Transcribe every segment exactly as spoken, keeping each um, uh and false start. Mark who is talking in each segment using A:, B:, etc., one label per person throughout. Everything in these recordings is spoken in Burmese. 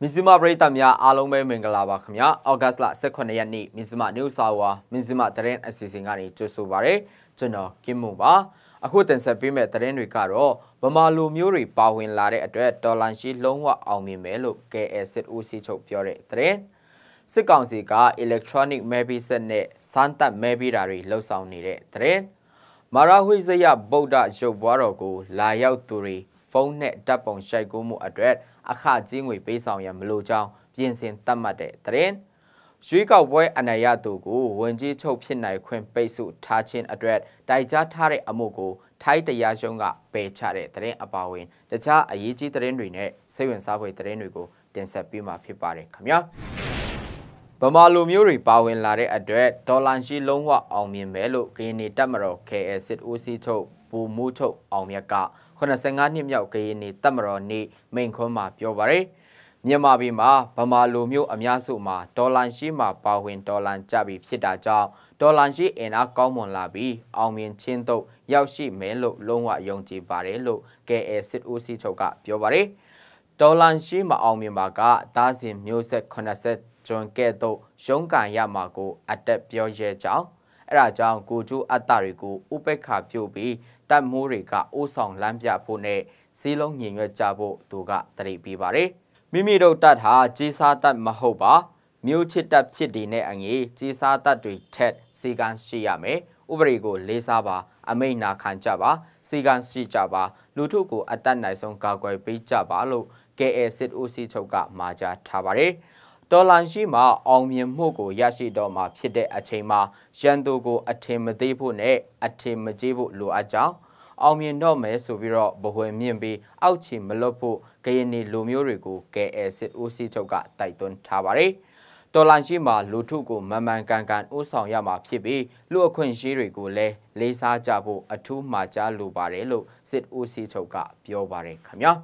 A: Mizima Britamia Alome Mingalava Kamia, Augustla Secondiani, Mizima New Sawa, Mizima Terrain Assisingani, Josubare, Juno, Kimuba, a Hutan Sapime Terrain Ricaro, Bamalu Muri, Pawin Lare Adret, Dolanshi, Longwa, Almi Melu, K S Usi Chok Pure Train. Sikansiga, electronic maybe sene, Santa maybe Dari, low sound needed train. Marahuizaya Boda Jobarogo, Layao Turi, phone net Dapon Shaigumu Adret. Akha Jingwe based on Yamluja, Piensin Tamade, Train. Shuika Boy Anayatugu, Wenji Chopinai Queen Besu, touching a dread, Daija Tare Amugu, Taita Yashonga, Bay Chare, Train Abawin, the Cha Ayiji Train Rene, Seven Subway Train Rigo, then Sapima Pipare, Kamya. Bamalu Muri Bawin Lare Adret, Dolanshi Longwa, Almi Melu, Guinea Damaro, K S Usi Cho, Bumuto, Almiaka. Konasengani Miao Kayini Tamaro ni main coma Piovare. Nyamabima, Bamalu Mu Amiasuma, Dolanshima, Bawin Dolan Jabi Pida Jaw, Dolanshi in a common labi, Almin Chinto, Yaoshi Melo, Longwa Yongji Barelo, K S Usi Choga, Piovare. Dolanshima Almimaga, Dazim Music Conaset, John Geto, Shonga Yamago, Adept Pioje Jaw. Era Jang Guju Atarigu, Upeka Pubi, That Murika, Usong Lampia Pune, Silong Yin Jabo, Duga, Tari Bibare. Mimido that ha, Jisa that Mahoba, Mutit that Chidine Angi, Jisa that we Ted, Sigan Shiame, Uberigo, Lesaba, Amena Kanjaba, Sigan Shijaba, Lutuku Atanison Gagway Bijabalo, K S Usi Choga, Maja Tabare. Dolanshima, Almian Mugo, Yashidoma, Pide Achema, Shandugo, Atimadibu ne, Atimajibu Luaja, Almian Nome, Subiro, Bohemianbi, Auchi Melopu, Kayeni Lumurigu, K S Usi Choga, Titan Tabare. Dolanshima, Lutugu, Maman Gangan, Usong Yama Pibi, Luakun Shirigu le, Lisa Jabu, Atu Maja Lubarelo, Sit Usi Choga, Piobare, Kamya.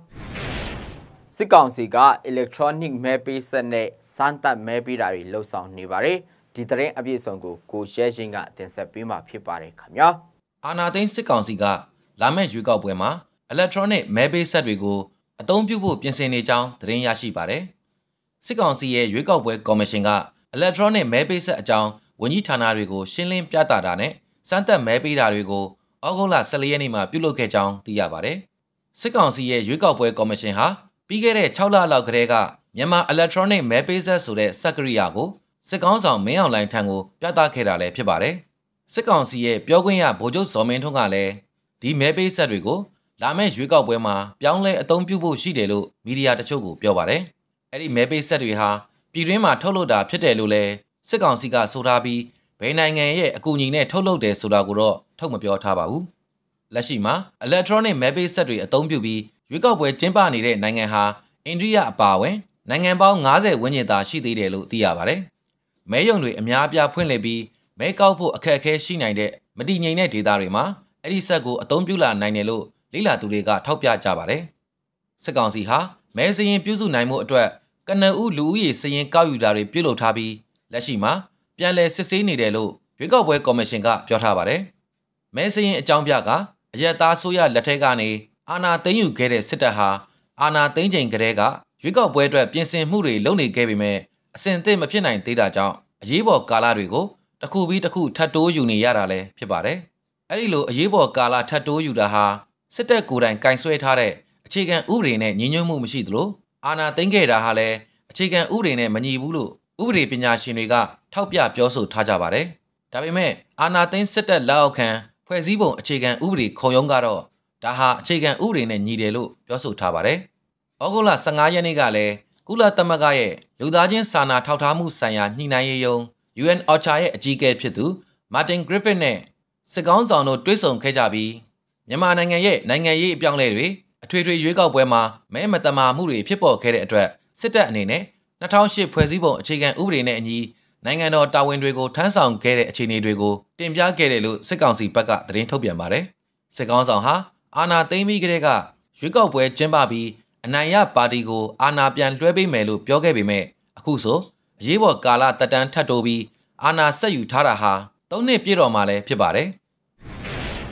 A: Sikansiga, electronic maybe sene, Santa maybe Dari, low sound Nibare, Titre Abisongo, Go Shajinga, then Sapima Pipare, Kamya.
B: Anadin Sikansiga, Lame Juga Buema, electronic maybe Sadrigo, a don't you put Piensene Jang, Train Yashi Bare. Sikansi, Yuga Bue Commissionga, electronic maybe set Jang, when you Tanarigo, Shilling Piata Dane, Santa maybe Darigo, Ogola Salianima, Puloke Jang, Diabare. Sikansi, Yuga Bue Commission ha. Bigere Chaula La Grega, Yama electronic mapesa Sure Sakriago, Second on May online tango, Piata Kerale Pibare. Second see Pioguia Bojo Somentongale, D Mape Sadrigo, Lame Juga Buema, Pianle a Tom Pubu Shidelu, Media the Chogu, Piovare. Eddie Mape Sadriha, Pirima Toloda Pietelule, Second Siga Sodabi, Benang a Kunine Tolo de Sodaguro, Tomapio Tabahu. Lashima, electronic Mape Sadri a Tom Pubi. Yuga Bue Jimba Nide Nangaha, Indria Bawe, Nangamba Naze Winyata Shidi Lu Diabare. Mayonri Miabia Punlebi, make out a kake she nine, Medina Didarima, Edisago, a tombula ninelo, Lila Turega, Topia Jabare. Segansi ha, Mazin Puzu Naimo Adra, Gana U Louis saying Kaudari Pulo Tabi, Lashima, Piale Sissini de Lu, Yuga Bue Commissionga, Piotabare. Mazin Jambiaga, Yeta Suya Lategani. Ana Tayu get it Sitaha, Ana Tanging Grega, Yuga Buedra Piensin Muri, Lonely gave me, sent them a pianine data job, a Yibo Galarigo, the Kubi the Ku Tattoo Uni Yarale, Pibare. Arilu, a Yibo Gala Tattoo Yudaha, Sita good and kind sweet hare, a chicken urine, Nino Mumishidlo, Ana Tangeda Hale, a chicken urine, Manibulu, Uri Pina Shiniga, Taupia Pioso Tajabare. Tabime, Ana Tang Sita Laocan, Puezibo, a chicken Uri Koyongaro. Daha chicken urin and Nidelu, Yosu Tabare. Ogola Sangayanigale, Gula Tamagaye, Ludajin Sana Tautamu Saya, Nina Yong, U N Ochaye, G K Pitu, Martin Griffin, Segonzano, Drison Kajabi, Yamanangaye, Nangaye, Young Lady, a tree Yuga Buema, Mamatama Muri, people carry a dress, sit at Nene, Natalship Puezibo, chicken urin and ye, Nangano Tawindrigo, Tansan carry a chini drigo, Timbia Kerelu, Segonsi Paka, the Rintopia Mare. Segonzon ha. Ana Tami Grega, Yuga Bue Jimbabi, Anaya Badigo, Ana Pian Rebi Melu, Piogebi me, Akuso, Jibo Gala Tatan Tatobi, Ana Sayu Taraha, Don't Piro Male, Pibare.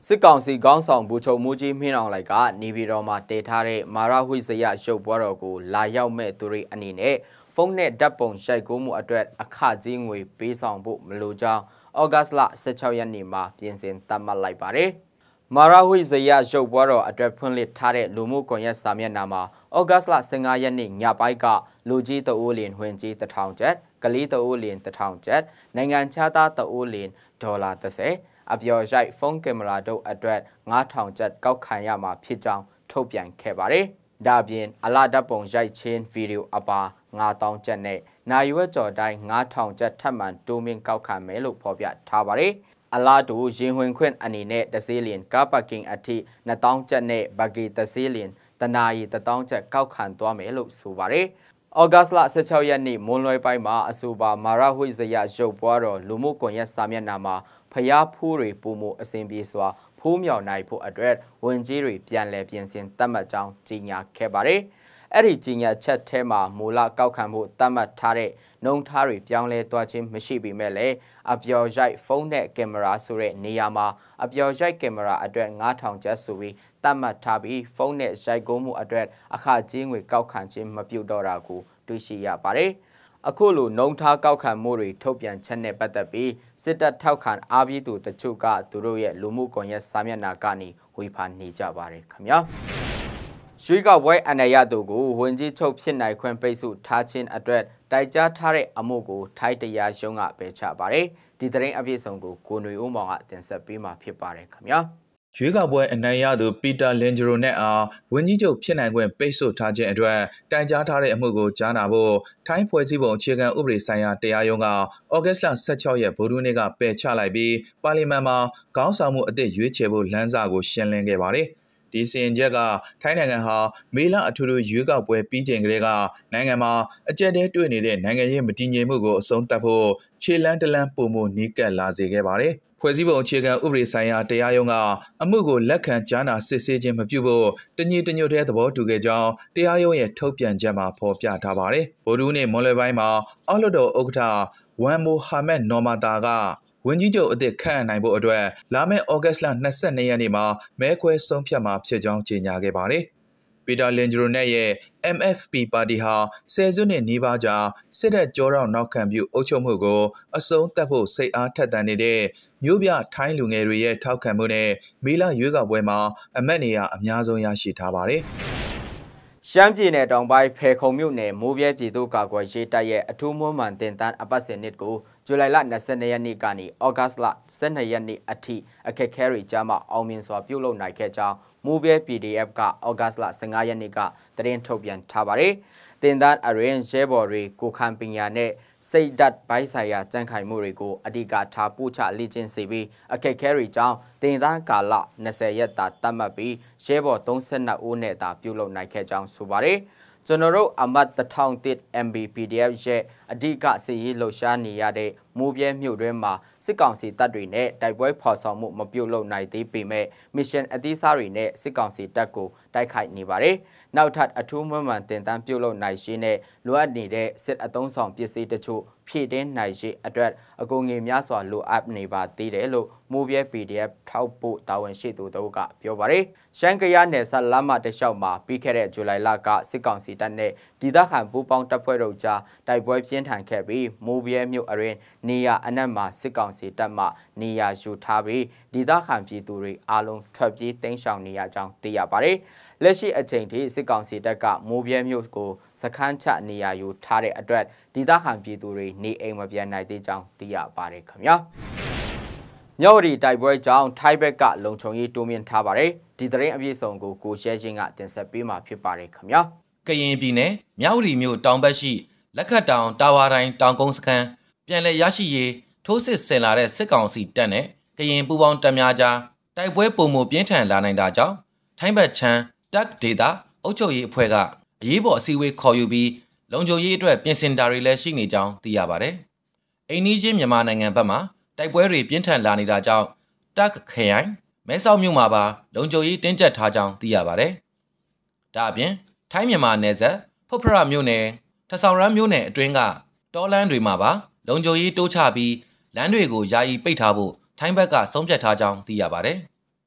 A: စစ်ကောင်စီခေါင်းဆောင်ဘူချုံမူကြီးမင်းအောင်လိုက်ကနေပြည်တော်မှာတည်ထားတဲ့မာရဝိဇယရုပ်ပွဲတော်ကိုလာရောက်မဲ့သူတွေအနေနဲ့ဖုန်းနဲ့ဓာတ်ပုံရိုက်ကူးမှုအတွက်အခကြီးငွေပေးဆောင်ဖို့မလိုကြောင်းဩဂတ်လ十六ရက်နေ့မှာပြင်ဆင်သတ်မှတ်လိုက်ပါတယ်။မာရဝိဇယရုပ်ပွဲတော်အတွက်ဖွင့်လှစ်ထားတဲ့လူမှုကွန်ရက်စာမျက်နှာမှာဩဂတ်လ十五ရက်နေ့ညပိုင်းကလူကြီးတအိုးလင်ဝင်ကြီးတစ်ထောင်ကျပ်ကလေးတအိုးလင်တစ်ထောင်ကျပ်နိုင်ငံခြားသားတအိုးလင်ဒေါ်လာတစ်ဆယ်အပျော်ရိုက်ဖုန်းကင်မရာတို့အတွက်ငါးထောင်ကျပ်ကောက်ခံရမှာဖြစ်ကြောင်းထုတ်ပြန်ခဲ့ပါတယ်။ဒါပြင်အလားဓာတ်ပုံရိုက်ချင်းဗီဒီယိုအပါငါးသောင်းကျပ်နဲ့နိုင်ရွက်ကျော်တိုင်းငါးထောင်ကျပ်ထပ်မံတိုးမြင့်ကောက်ခံမယ်လို့ဖော်ပြထားပါတယ်။အလားတူရင်ဝင်ခွင့်အနေနဲ့တစေးလင်ကားပါကင်အထိနှစ်သောင်းကျပ်နဲ့ဘဂီတစေးလင်တနာရီတစ်သောင်းကျပ်ကောက်ခံသွားမယ်လို့ဆိုပါတယ်။ဩဂတ်လ十六ရက်နေ့မွန်းလွဲပိုင်းမှာအဆိုပါမာရဝိဇယရုပ်ပွားတော်လူမှုကွန်ရက်စာမျက်နှာမှာဖျားဖူးတွေပုံမှုအစဉ်ပြေစွာဖိုးမြောင်နိုင်ဖို့အတွက်ဝင်ကြီးတွေပြန်လည်ပြင်ဆင်သတ်မှတ်ကြောင်းကြေညာခဲ့ပါတယ်။အဲ့ဒီကြေညာချက်ထဲမှာမူလကောက်ခံမှုသတ်မှတ်ထားတဲ့နှုံထားတွေပြောင်းလဲသွားခြင်းမရှိပေမဲ့လည်းအပျော်ရိုက်ဖုန်းနဲ့ကင်မရာဆိုတဲ့နေရာမှာအပျော်ရိုက်ကင်မရာအတွက်ငါးထောင်ကျပ်ဆိုပြီးသတ်မှတ်ထားပြီးဖုန်းနဲ့ရိုက်ကူးမှုအတွက်အခကြေးငွေကောက်ခံခြင်းမပြုတော့တာကိုတွေ့ရှိရပါတယ်။အခုလိုနှုံထားကောက်ခံမှုတွေထုတ်ပြန်ချက်နဲ့ပတ်သက်ပြီးစစ်တပ်ထောက်ခံအားပေးသူတချို့ကသူတို့ရဲ့လူမှုကွန်ရက်စာမျက်နှာကနေဝေဖန်နေကြပါတယ်ခင်ဗျာ။ရွှေကဝဲအနရသူကိုဝင်ကြီးချုပ်ဖြစ်နိုင်ခွင့်ပိတ်ဆို့ထားခြင်းအတွက်တိုက်ကြားထားတဲ့အမှုကိုထိုင်းတရားရုံးကပယ်ချပါတယ်။ဒီသတင်းအပြည့်အစုံကိုကိုຫນွေဦးမောင်ကတင်ဆက်ပေးမှာဖြစ်ပါတယ်ခင်ဗျာ။
C: ရွေးကောက်ပွဲအနိုင်ရသူပီတာလင်ဂျရိုနဲ့အားဝန်ကြီးချုပ်ဖြစ်နိုင်ခွင့်ပိတ်ဆို့ထားခြင်းအတွက်တိုင်ကြားထားတဲ့အမှုကိုကြားနာဖို့ထိုင်းဖွဲ့စည်းပုံအခြေခံဥပဒေဆိုင်ရာတရားရုံးကဩဂတ်လ十六ရက်ဗုဒ္ဓနေ့ကပယ်ချလိုက်ပြီးပါလီမန်မှာခေါင်းဆောင်မှုအသစ်ရွေးချယ်ဖို့လမ်းစာကိုရှင်းလင်းခဲ့ပါတယ်။ဒီစီရင်ချက်ကထိုင်းနိုင်ငံဟာမေလအထူးထူးရွေးကောက်ပွဲပြီးချိန်ကလေးကနိုင်ငံမှာအကြက်တဲတွေ့နေတဲ့နိုင်ငံရေးမတည်ငြိမ်မှုကိုအဆုံးသတ်ဖို့ခြေလန်းတလန်းပုံမှုနီးကပ်လာစေခဲ့ပါတယ်။ဖွဲ့စည်းပုံအခြေခံဥပဒေဆိုင်ရာတရားရုံးကအမှုကိုလက်ခံကြားနာစစ်ဆေးခြင်းမပြုဖို့တညီတညွတ်တဲ့သဘောတူခဲ့ကြောင်းတရားရုံးရဲ့ထုတ်ပြန်ချက်မှာဖော်ပြထားပါတယ်။ဗိုလ်တူးနေ့မွန်လွယ်ပိုင်းမှာအောက်လွှတ်တော်ဥက္ကဋ္ဌဝမ်မိုဟာမက်နော်မာတာကဝန်ကြီးချုပ်အသစ်ခန့်အပ်နိုင်ဖို့အတွက်လာမယ့်ဩဂတ်လ၂၂ရက်နေ့မှာမဲခွဲဆုံးဖြတ်မှာဖြစ်ကြောင်းကြေညာခဲ့ပါတယ်။ပီတာလင်ဂျရိုနဲ့ရဲ့ M F P ပါတီဟာဆယ်စုနှစ်နီးပါးကြာစစ်တပ်ကြောတော့နောက်ခံပြုအုပ်ချုပ်မှုကိုအဆုံးသတ်ဖို့စိတ်အားထက်သန်နေတဲ့မြို့ပြထိုင်းလူငယ်တွေရဲ့ထောက်ခံမှုနဲ့မေလရွေးကောက်ပွဲမှာအမတ်နေရာအများဆုံးရရှိထားပါတယ်
A: ။ရှမ်းပြည်နယ်တောင်ပိုင်းဖေခုံမြို့နယ်မိုးပြဲပြည်သူ့ကာကွယ်ရေးတပ်ရဲ့အထူးမွမ်းမံတင်တန်းအပတ်စဉ်နှစ်ကိုဇူလိုင်လ၂၂ရက်နေ့ကနေဩဂတ်လ၁၂ရက်နေ့အထိအခက်အခဲတွေကြားမှာအောင်မြင်စွာပြုလုပ်နိုင်ခဲ့ကြောင်းမိုးပြဲ P D F ကဩဂတ်လ၁၅ရက်နေ့ကသတင်းထုတ်ပြန်ထားပါတယ်။တင်တန်းအရင်ရဲဘော်တွေကိုခံပညာနဲ့စိတ်ဓာတ်ဘိုင်းဆိုင်ရာကြံ့ခိုင်မှုတွေကိုအဓိကထားပို့ချလေ့ကျင့်စေပြီးအခက်အခဲတွေကြောင့်တင်တန်းကာလ၂၀ရက်တာတတ်မှတ်ပြီးရဲဘော်၃၂ဦးနဲ့သာပြုလုပ်နိုင်ခဲ့ကြောင်းဆိုပါတယ်။ကျွန်တော်တို့အမတ်တစ်ထောင်တစ် M B P D F ရဲ့အဓိကစီရေးလှုပ်ရှားနေရတဲ့မိုးပြဲမြို့တွင်မှာစစ်ကောင်စီတပ်တွေနဲ့တိုက်ပွဲဖော်ဆောင်မှုမပြုတ်လုံနိုင်သေးပေမဲ့မစ်ရှင်အသီးစားတွေနဲ့စစ်ကောင်စီတပ်ကိုတိုက်ခိုက်နေပါတယ်။နောက်ထပ်အထူးမွမ်းမံတင်တန်းပြုတ်လုံနိုင်ရှိတဲ့လိုအပ်နေတဲ့စစ်အုံဆောင်ပစ္စည်းတချို့ဖြည့်တင်းနိုင်ရှိအတွက်အကူငွေများစွာလိုအပ်နေပါသေးတယ်လို့မိုးပြဲ P D F ထောက်ပို့တာဝန်ရှိသူတို့ကပြောပါတယ်။ရှမ်းကရနယ်စပ်လမ်းမတလျှောက်မှာပြီးခဲ့တဲ့ဇူလိုင်လကစစ်ကောင်စီတပ်နဲ့ဒေသခံပူးပေါင်းတပ်ဖွဲ့တို့ကြားတိုက်ပွဲပြင်းထန်ခဲ့ပြီးမိုးပြဲမြို့အရင်နေရအနက်မှာစစ်ကောင်စီတပ်မှနေရယူထားပြီးဒေသခံပြည်သူတွေအားလုံးထွက်ပြေးတိမ်းရှောင်နေရကြောင်းသိရပါတယ်။လက်ရှိအချိန်ထိစစ်ကောင်စီတပ်ကမိုးပြဲမြို့ကိုစခန်းချနေရယူထားတဲ့အတွက်ဒေသခံပြည်သူတွေနေအိမ်မပြန်နိုင်သေးကြောင်းသိရပါတယ်ခင်ဗျာ။မြောက်ရီတိုက်ပွဲကြောင့်ထိုင်းဘက်ကလုံခြုံရေးတိုးမြင့်ထားပါတယ်။ဒီသတင်းအပြည့်စုံကိုကိုရှဲချင်းကတင်ဆက်ပေးမှာဖြစ်ပါတယ်ခင်ဗျာ
B: ။ကရင်ပြည်နယ်မြောက်ရီမြို့တောင်ဘက်ရှိလက်ခတ်တောင်တာဝါတိုင်းတောင်ကုန်းစခန်းပြန်လည်ရရှိရေးထိုးစစ်ဆင်လာတဲ့စစ်ကောင်စီတပ်နဲ့ကရင်ပူးပေါင်းတပ်များကြားတိုက်ပွဲပုံမှုပြင်းထန်လာနိုင်တာကြောင့်ထိုင်းဘက်ချမ်းတက်ဒေတာအုပ်ချုပ်ရေးအဖွဲ့ကအရေးပေါ်အစည်းအဝေးခေါ်ယူပြီးလုံခြုံရေးအတွက်ပြင်ဆင်တာတွေလည်းရှိနေကြောင်းသိရပါတယ်။အိန္ဒိယမြန်မာနိုင်ငံဘက်မှာတိုက်ပွဲတွေပြင်းထန်လာနေတာကြောင့်တက်ခရိုင်မဲဆောက်မြို့မှာပါလုံခြုံရေးတင်းကျပ်ထားကြောင်းသိရပါတယ်။ဒါအပြင်ထိုင်းမြန်မာနယ်စပ်ဖုတ်ဖရမြို့နယ်ထဆောင်ရမ်းမြို့နယ်အတွင်းကတောလမ်းတွေမှာပါလုံခြုံရေးတိုးချပြီးလမ်းတွေကိုယာယီပိတ်ထားဖို့ထိုင်းဘက်ကဆုံးဖြတ်ထားကြောင်းသိရပါတယ်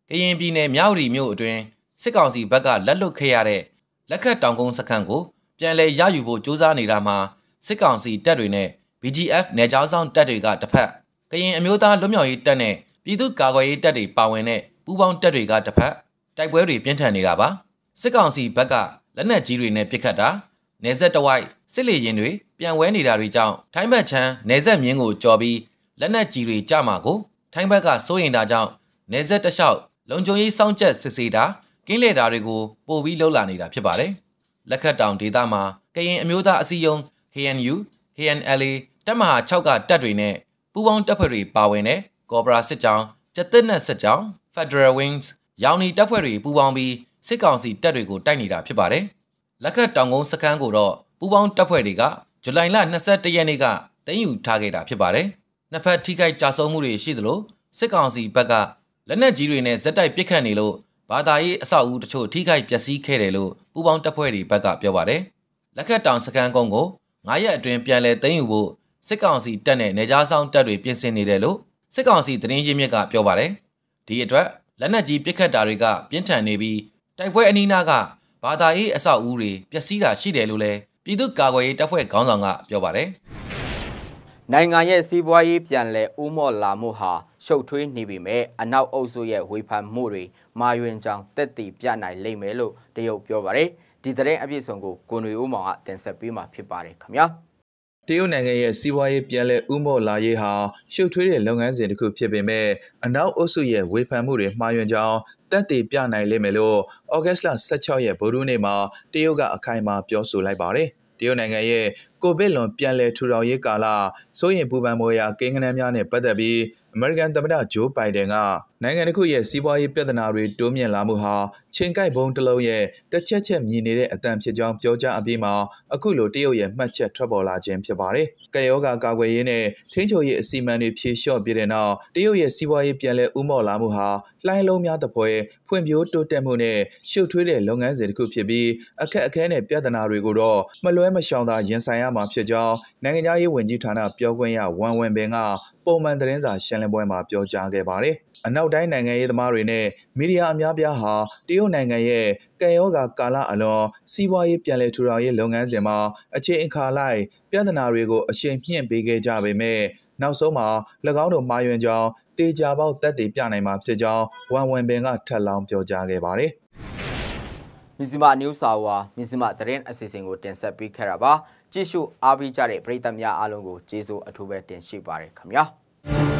B: ကရင်ပြည်နယ်မြောက်ရီမြို့အတွင်းစစ်ကောင်စီဘက်ကလက်လွတ်ခဲ့ရတဲ့လက်ခတ်တောင်ကုန်းစခန်းကိုပြန်လည်ရယူဖို့ကြိုးစားနေတာမှာစစ်ကောင်စီတပ်တွေနဲ့ B G F နယ်ခြားစောင့်တပ်တွေကတစ်ဖက်ကရင်အမျိုးသားလွတ်မြောက်ရေးတပ်နဲ့ပြည်သူ့ကာကွယ်ရေးတပ်တွေပါဝင်တဲ့ပူးပေါင်းတပ်တွေကတစ်ဖက်တိုက်ပွဲတွေပြင်းထန်နေတာပါစစ်ကောင်စီဘက်ကလက်နက်ကြီးတွေနဲ့ပစ်ခတ်တာနေဆက်တဝိုက်စစ်လေရင်တွေပြန်ဝဲနေတာတွေကြောင့်ထိုင်းဘက်ချမ်းနေဆက်မြင်းကိုကြော်ပြီးလက်နက်ကြီးတွေကြမှာကိုထိုင်းဘက်ကစိုးရိမ်တာကြောင့်နေဆက်တလျှောက်လုံခြုံရေးစောင့်ကြပ်စစ်ဆေးတာကင်းလေတာတွေကိုပို့ပြီးလှုပ်လာနေတာဖြစ်ပါတယ်လက်ခတ်တောင်ဒေသမှာကရင်အမျိုးသားအစည်းအရုံး K N U K N L A တပ်မဟာ၆ကတပ်တွေနဲ့ပူးပေါင်းတပ်ဖွဲ့တွေပါဝင်တဲ့ကော်ဘရာစစ်ကြောင်းကျက်သက်နဲ့စစ်ကြောင်း Federal Wings ရောင်နီတပ်ဖွဲ့တွေပူးပေါင်းပြီးစစ်ကောင်စီတပ်တွေကိုတိုက်နေတာဖြစ်ပါတယ်လက်ခတ်တောင်ကုန်းစခန်းကိုတော့ပူးပေါင်းတပ်ဖွဲ့တွေကဇူလိုင်လ၂၁ရက်နေ့ကတင်ယူထားခဲ့တာဖြစ်ပါတယ်နှစ်ဖက်ထိခိုက်ကြဆုံးမှုတွေရှိသလိုစစ်ကောင်စီဘက်ကလက်နက်ကြီးတွေနဲ့ဇက်တိုက်ပစ်ခတ်နေလို့ဘာသာရေးအဆောက်အဦတချို့ထိခိုက်ပျက်စီးခဲ့တယ်လို့ပူးပေါင်းတပ်ဖွဲ့တွေဘက်ကပြောပါတယ်လက်ခတ်တောင်စခန်းကုန်းကိုငါးရက်အတွင်းပြန်လည်သိမ်းယူဖို့စစ်ကောင်စီတပ်နဲ့နယ်ခြားစောင့်တပ်တွေပြင်ဆင်နေတယ်လို့စစ်ကောင်စီသတင်းရင်းမြစ်ကပြောပါတယ်ဒီအတွက်လက်နက်ကြီးပစ်ခတ်တာတွေကပြင်းထန်နေပြီးတိုက်ပွဲအနီးနားကဘာသာရေးအဆောက်အဦတွေပျက်စီးတာရှိတယ်လို့လည်းပြည်သူ့ကာကွယ်ရေးတပ်ဖွဲ့ခေါင်းဆောင်ကပြောပါတယ်
A: နိုင်ငံရဲ့စီးပွားရေးပြန်လည်ဦးမော့လာမှုဟာရှုပ်ထွေးနေပြီမဲ့အနောက်အုပ်စုရဲ့ဝေဖန်မှုတွေမာယွင်ကြောင်တက်တည်ပြနိုင်လိမ့်မယ်လို့တရုတ်ပြောပါတယ်ဒီသတင်းအပြည့်စုံကိုကိုနွေဦးမောင်ကတင်ဆက်ပေးမှာဖြစ်ပါတယ်ခင်ဗျာ
C: တရုတ်နိုင်ငံရဲ့စီးပွားရေးပြန်လည်ဦးမော့လာရေးဟာရှုပ်ထွေးတဲ့လုပ်ငန်းစဉ်တစ်ခုဖြစ်ပေမဲ့အနောက်အုပ်စုရဲ့ဝေဖန်မှုတွေမှားယွင်းကြောင်းတက်တည်ပြနိုင်လိမ့်မယ်လို့ဩဂတ်လ၁၆ရက်ဗုဒ္ဓနေ့မှာတရုတ်ကအခိုင်အမာပြောဆိုလိုက်ပါတယ်တရုတ်နိုင်ငံရဲ့ကိုဗစ်လွန်ပြန်လည်ထူထောင်ရေးကာလစိုးရင်ပူပန်မောရာကိန်းဂဏန်းများနဲ့ပတ်သက်ပြီးအမေရိကန်သမ္မတဂျိုးဘိုင်ဒန်ကနိုင်ငံတစ်ခုရဲ့စီးပွားရေးပြဿနာတွေတိုးမြင့်လာမှုဟာချိန်ကိုက်ဘုံတစ်လုံးရဲ့တစ်ချက်ချက်မြည်နေတဲ့အတန်ဖြစ်ကြောင်းပြောကြားအပြီးမှာအခုလိုတရုတ်ရဲ့မှတ်ချက်ထွက်ပေါ်လာခြင်းဖြစ်ပါတယ်။ကယောဂါကာကွယ်ရေးနဲ့ထိန်းချုပ်ရေးအစီအမံတွေဖြေလျှော့ပြတဲ့နောက်တရုတ်ရဲ့စီးပွားရေးပြန်လည်ဦးမော့လာမှုဟာလှိုင်းလုံးများသဖွယ်ဖွံ့ဖြိုးတိုးတက်မှုနဲ့ရှုပ်ထွေးတဲ့လုပ်ငန်းစဉ်တစ်ခုဖြစ်ပြီးအခက်အခဲနဲ့ပြဿနာတွေကိုတော့မလွဲမရှောင်သာရင်ဆိုင်ရမှာဖြစ်ကြောင်းနိုင်ငံသားရေးဝန်ကြီးဌာနပြောခွင့်ရဝမ်ဝမ်ဘင်ကပုံမှန်သတင်းစာရှင်းလင်းပွဲမှာပြောကြားခဲ့ပါတယ်။အနောက်တိုင်းနိုင်ငံရေးသမားတွေနဲ့မီဒီယာအများပြားဟာတရုတ်နိုင်ငံရဲ့ကံရောဂါကာလအလွန်စီးပွားရေးပြန်လည်ထူထောင်ရေးလုပ်ငန်းစဉ်မှာအခြေအခါလိုက်ပြဿနာတွေကိုအရှိန်မြှင့်ပေးခဲ့ကြပေမဲ့နောက်ဆုံးမှာ၎င်းတို့မှားယွင်းကြောင်းတေချာပေါက်တက်တည်ပြနိုင်မှာဖြစ်ကြောင်းဝမ်ဝမ်ဘင်ကထပ်လောင်းပြောကြားခဲ့ပါတယ်
A: ။မြစီမာနျူးစာဝါမြစီမာသတင်းအစီအစဉ်ကိုတင်ဆက်ပေးခဲ့တာပါ။ကြည့်ရှုအားပေးကြတဲ့ပရိသတ်များအားလုံးကိုကျေးဇူးအထူးပဲတင်ရှိပါရခင်ဗျာ။